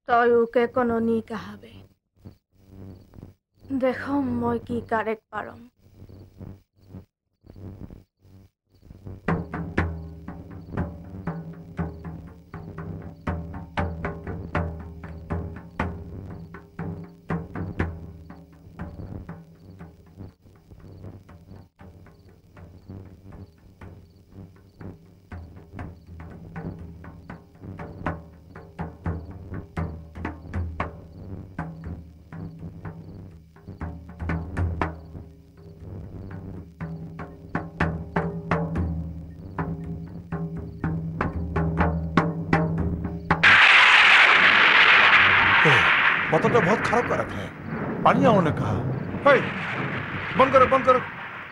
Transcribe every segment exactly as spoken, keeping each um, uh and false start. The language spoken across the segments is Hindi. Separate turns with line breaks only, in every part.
तय ओके कोनो नी कहाबे देखो मैं की कारेक पारम
मोटर तो बहुत खराब कर रखा है पानी आओ ने कहा हे बंद करो बंद करो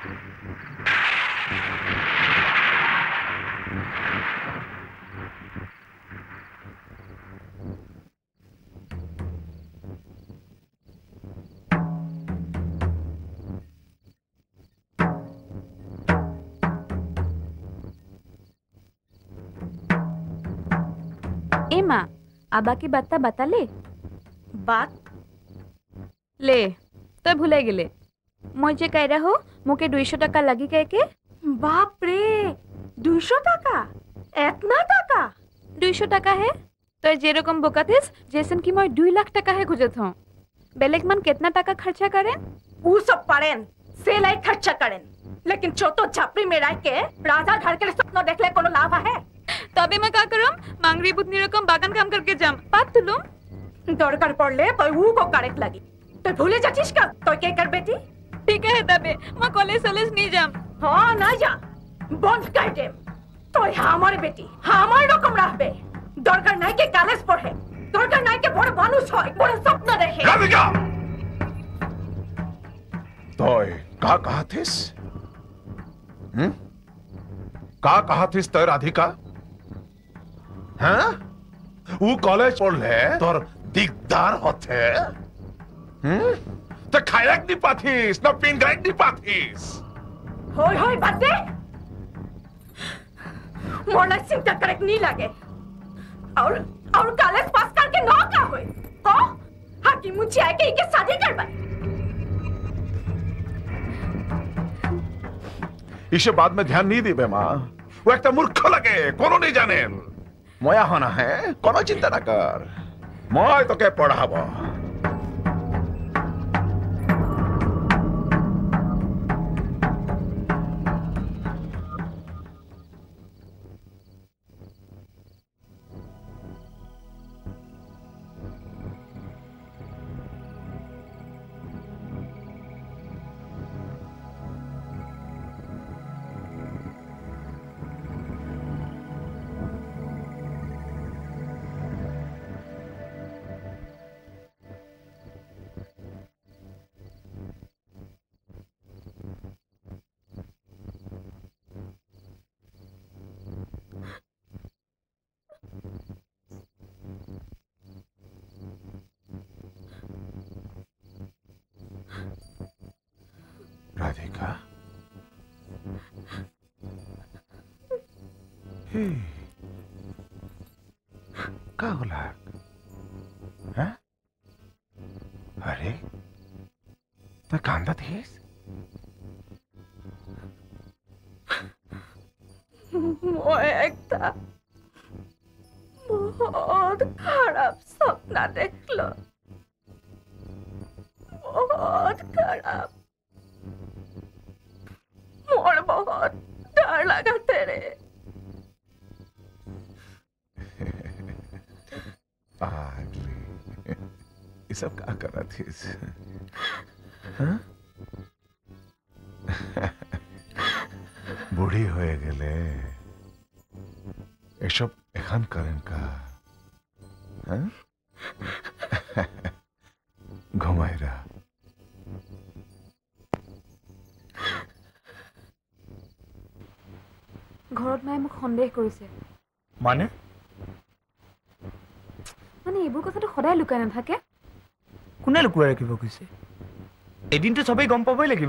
ए माँ आबा की बात बता ले
बात
ले तो भूले गेले मैं जे कह रहा हो मुके दुईशो टका लगी कह के
बाप रे दुईशो टका इतना टका
दुईशो टका है तो जे रकम बोका थिस जैसन की मैं दुई लाख टका है गुजरत हूँ बेलेक मन कितना टका खर्चा करें
वो सब पड़ेन से लाई खर्चा करें लेकिन छोटो छापरी में रह के राजा घर के सपना देख ले कोनो लाभ है
तबे मैं का करूं मांगरी बुतनी रकम बागान काम करके जाम पात तुलुम
दौड़ कर पड़ ले तो वो को करेक्ट लगी तो भूले जाचिस का तो क्या कर बेटी
ठीक है तबे मैं कॉलेज कॉलेज नहीं जाम
हाँ ना जा बंद कर दे तो हमारे बेटी हमारे रकम रहबे दौड़ कर नहीं के कॉलेज पढ़े दौड़ कर नहीं के बड़ मानुष होय बड़ सपना देखे
राधिका तो का कहा थिस हम्म का कहा थिस तो राधिका हाँ वो कॉलेज पढ़ ले तोर दिगदार होते हम्म तो खायक नहीं पाथीस ना पिंगायक नहीं पाथीस
होय होय बाते मोला चिंता करक नहीं लगे और और कॉलेज पास करके ना का होय तो हाकी मुझे आके के शादी करबा
इसे बाद में ध्यान नहीं दीबे माँ वो एक मूर्ख लगे कोनो नहीं जाने मोया होना है कोनो चिंता ना कर मोय तो के पढ़ाबो राधिका हे का होला हैं अरे तो कांदा थीस
मोए एकता बहुत खराब सपना देख लो बहुत खराब मोर बहुत डर लगा तेरे
पागली ये सब क्या कर रहा थी हाँ? बूढ़ी होए गेले ये सब एखन करें का हाँ? घुमाइरा
घरत माए মোক সন্দেহ কৰিছে
মানে
মানে এইবোৰ কথাটো সদায় লুকাই নাথাকে
কোনে লুকুৱাই ৰাখিব কৈছে এদিনটো সবেই গম পাবই লাগিব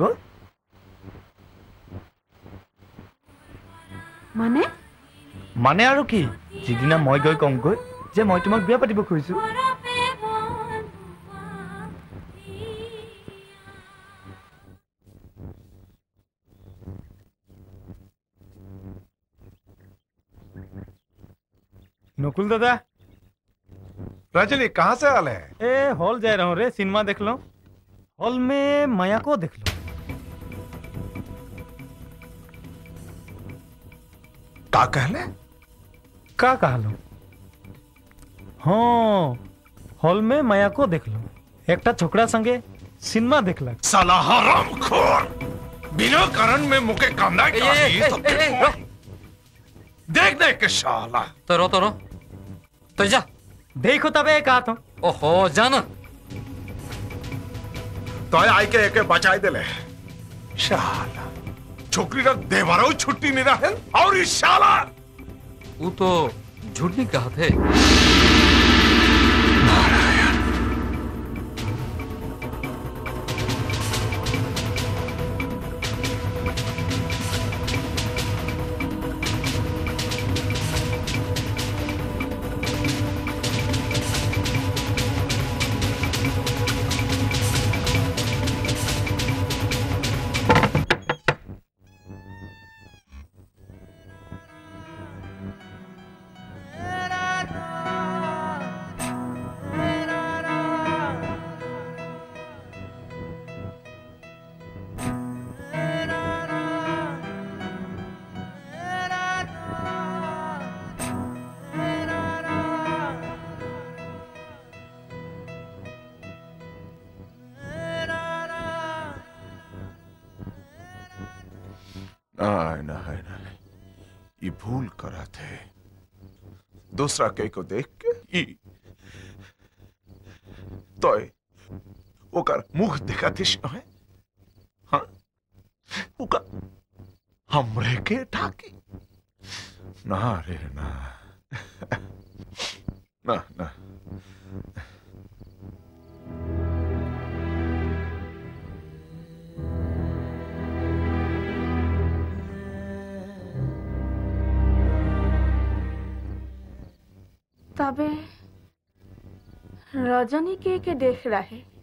মানে
মানে আৰু কি যিদিনা মই গৈ কম গৈ যে মই তোমাক বিয়া পাতিব খুজিছো नकुल दादा
रजनी कहाँ से आल है?
ए हॉल जा रहा हूँ रे, सिनेमा देख लो। हॉल में माया को देख लो।
का कहले?
का कहा लो? हाँ हॉल में माया को देख लो। एकटा छोकरा संगे सिनेमा देखला।
साला हरामखोर, बिना कारण में मुके कामना देख देख के शाला।
तो रो तो रो तो जा
देखो तबे कहा तो।
ओहो जाना
तो आई के एके बचाई दे ले शाला। छोकरी का देवरो छुट्टी नहीं रहे और इस शाला
वो तो झूठ नहीं कहा थे।
नहीं नहीं नहीं, ये भूल करा थे। दूसरा के को देख के ई तो ओकर मुख देखा थी है। हाँ ओकर हमरे के ठाकी ना रे ना ना ना।
तबे रजनी के के देख रहा है।